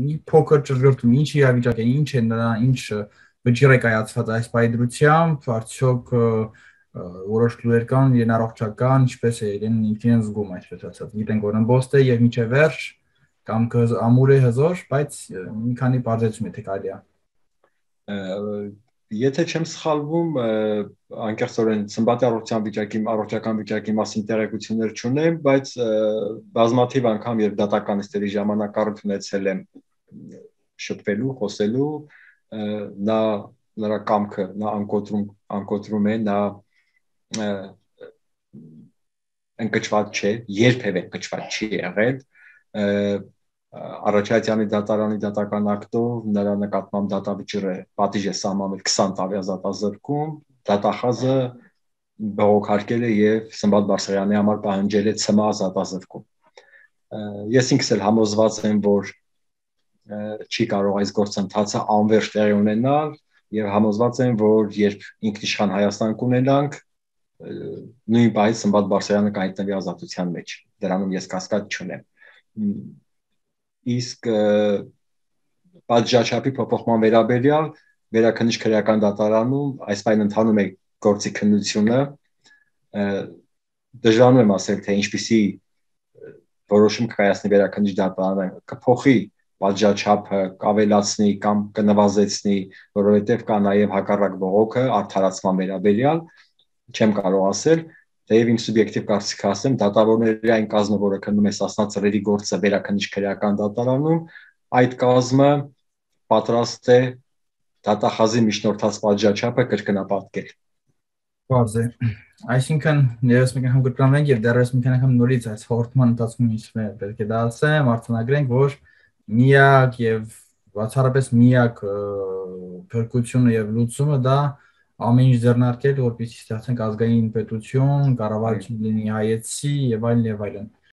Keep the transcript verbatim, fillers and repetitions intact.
մի փոքր ճշգրտում, ինչ իրավիճակ է, ինչ է նրա, ինչ վճիռ է կայացված այս պայծրությամբ, արդյոք որոշ լուրեր կան, իրեն առողջական, ինչպես է իրեն ինքնին զգում, այսպես ասած։ Գիտենք, որ ըմբոստ է եւ միջև վերջ կամ ամուր է հզոր, բայց մի քանի բարձեցում է թե կարելի է։ Եթե չեմ սխալվում, անկեղծորեն Սմբատի առողջական վիճակի, առողջական վիճակի մասին տեղեկություններ չունեմ, բայց բազմաթիվ անգամ երբ դատականիստերի ժամանակ առիթ ունեցել եմ շփվելու, խոսելու, նա նրա կամքը, նա անկոտրում, անկոտրում է, նա ընկճված չէ, երբևէ ընկճված չի եղել, Առաջայցյանի դատարանի դատական ակտով նրա նկատմամբ դատավճիռ է, պատիժ է սահմանվել քսան տարվա դատազրկում, դատախազը բողոքարկել է եւ Սմբատ Բարսեղյանի համար պահանջել է ցմահ դատազրկում։ Ես ինքս էլ համոզված եմ, որ չի կարող այս գործընթացը անվերջ տեղի ունենալ եւ համոզված եմ, որ երբ ինքնիշխան Հայաստան կունենանք, նույն պահից Սմբատ Բարսեղյանը կհայտնվի ազատության մեջ։ Դրանում ես կասկած չունեմ։ Իսկ պատժաչափի փոփոխման վերաբերյալ վերաքննիչ քրեական դատարանում այս պայն ընթանում է գործի քննությունը, դժվարանում եմ ասել, թե ինչպիսի որոշում կայացնի վերաքննիչ դատարանը, կփոխի պատժաչափը, կավելացնի կամ կնվազեցնի, որովհետև կա նաև հակառակ բողոքը արդարացման վերաբերյալ, չեմ կարող ասել, թեև իմ սուբյեկտիվ կարծիքը ասեմ, դատավորների այն կազմը, որը քննում է Սասնա Ծռերի գործը վերաքննիչ քրեական դատարանում, այդ կազմը պատրաստ է դատախազի միջնորդած պատժաչափը կրկնապատկել։ Պարզ է։ Այսինքն երես մեկ անգամ կրկնվենք եւ դեռևս մի քանի անգամ նորից այս հաղորդման ընթացքում ինչ պետք է դա ասեմ, արձանագրենք, որ միակ եւ բացառապես միակ փրկությունը եւ լուծումը դա ամեն ինչ ձեռնարկել, որպեսզի ստեղծենք ազգային պետություն, կառավարություն լինի հայեցի եւ այլն եւ այլն։